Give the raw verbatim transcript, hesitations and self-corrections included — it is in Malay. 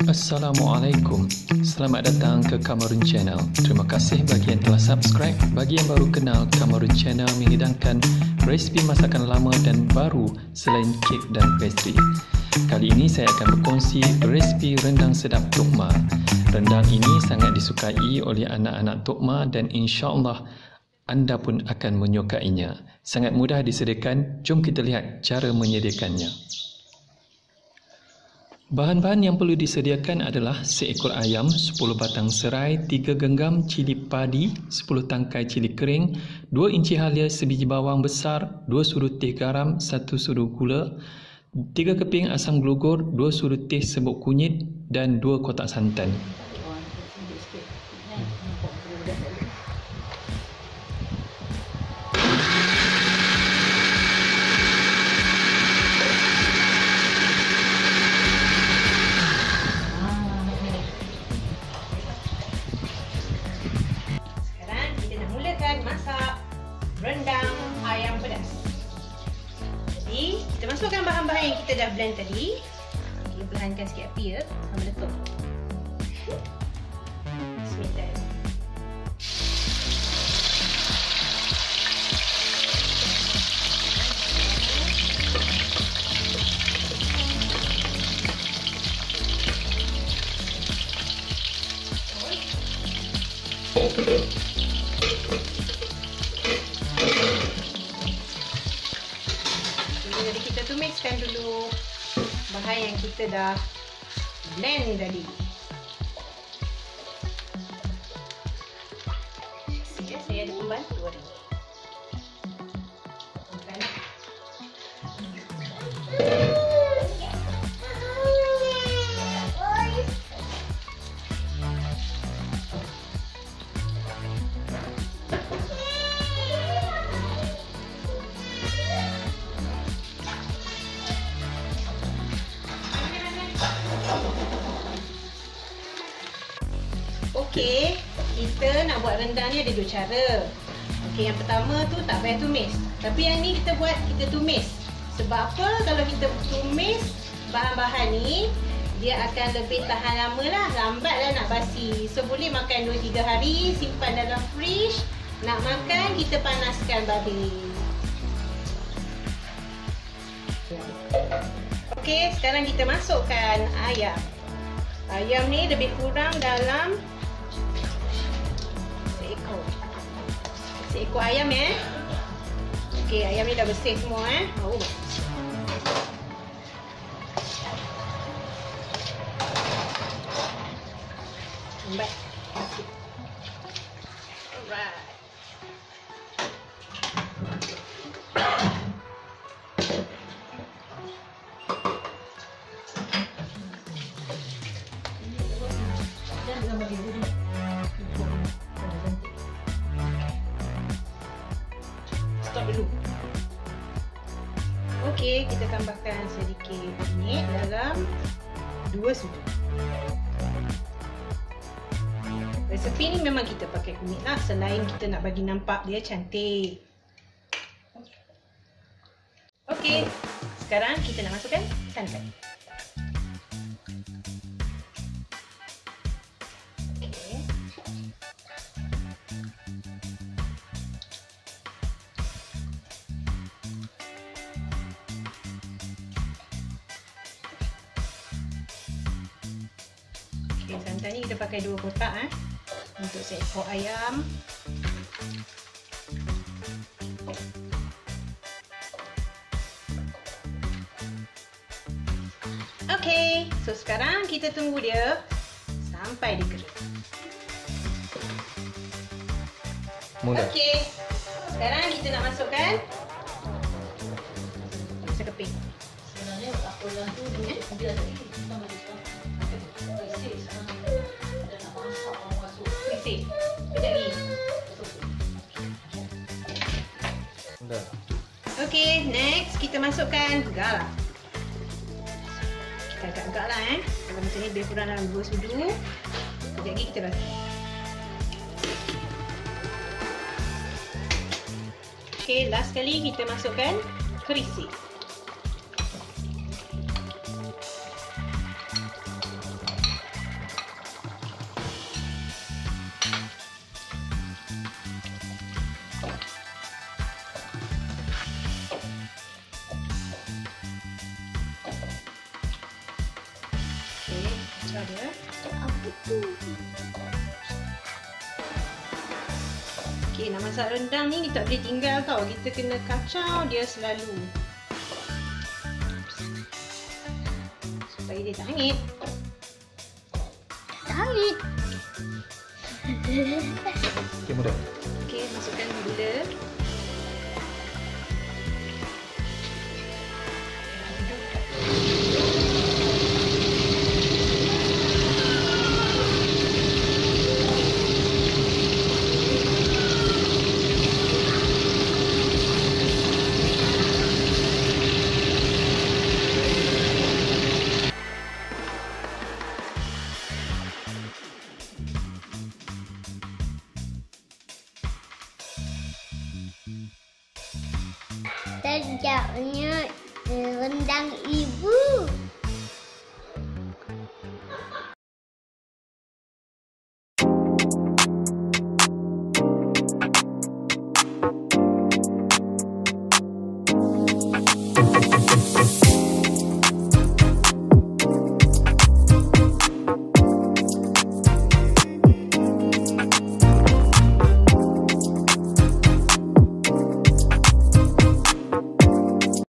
Assalamualaikum. Selamat datang ke Kamarun Channel. Terima kasih bagi yang telah subscribe. Bagi yang baru kenal, Kamarun Channel menghidangkan resipi masakan lama dan baru selain kek dan pastry. Kali ini saya akan berkongsi resipi rendang sedap Tok Ma. Rendang ini sangat disukai oleh anak-anak Tok Ma dan insya-Allah anda pun akan menyukainya. Sangat mudah disediakan. Jom kita lihat cara menyediakannya. Bahan-bahan yang perlu disediakan adalah seekor ayam, sepuluh batang serai, tiga genggam cili padi, sepuluh tangkai cili kering, dua inci halia sebiji bawang besar, dua sudu teh garam, satu sudu gula, tiga keping asam gelogur, dua sudu teh serbuk kunyit dan dua kotak santan. Masak rendang ayam pedas. Jadi kita masukkan bahan-bahan yang kita dah blend tadi. Kita perlahankan sikit api ya, sampai meletup. Bismillah. Jadi kita tumiskan dulu bahan yang kita dah blend tadi. Sekejap, saya ada pembantu tadi. Okey, kita nak buat rendang ni ada dua cara. Okey, yang pertama tu tak payah tumis. Tapi yang ni kita buat, kita tumis. Sebab apa? Kalau kita tumis bahan-bahan ni, dia akan lebih tahan lama lah. Lambat lah nak basi. So, boleh makan dua tiga hari, simpan dalam fridge. Nak makan, kita panaskan balik. Okey, sekarang kita masukkan ayam. Ayam ni lebih kurang dalam seekor. Seekor ayam eh. Okey, ayam ni dah bersih semua eh. Oh. Lambat. Alright. Stop dulu. Okey, kita tambahkan sedikit minyak dalam dua sudu. Resepi ni memang kita pakai kunyit lah, selain kita nak bagi nampak dia cantik. Okey, sekarang kita nak masukkan santan. Okay, santan ni kita pakai dua kotak eh, untuk seekor ayam. Okey, so sekarang kita tunggu dia sampai dia kering. Mula. Okey, sekarang kita nak masukkan sekeping. Sebenarnya apa yang tu dia tadi kita boleh cakap. Ada nak masak orang masuk. Mesti. Kejap lagi. Dah. Okey, next kita masukkan garam. Kita agak-agak lah eh. Kalau macam ni lebih kurang dalam dua sudu. Kejap lagi kita basuh. Okey, last kali kita masukkan kerisik. besar dia. Apa tu? Okey, nak masak rendang ni kita tak boleh tinggal tau. Kita kena kacau dia selalu. Supaya dia tak hangit. Tarik. Okey, mudah. Okey, masukkan gula. Sejaknya rendang ibu.